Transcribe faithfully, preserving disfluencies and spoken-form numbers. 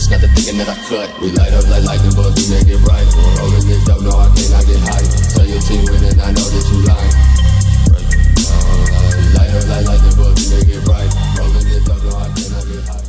switch, got to thinking that I could. We light up like lightning, but we make it right. Rolling it up, no, I cannot get high. Tell your team winning, I know that you lying. We light up like lightning, but we make it right. Rolling it up, no, I cannot get high.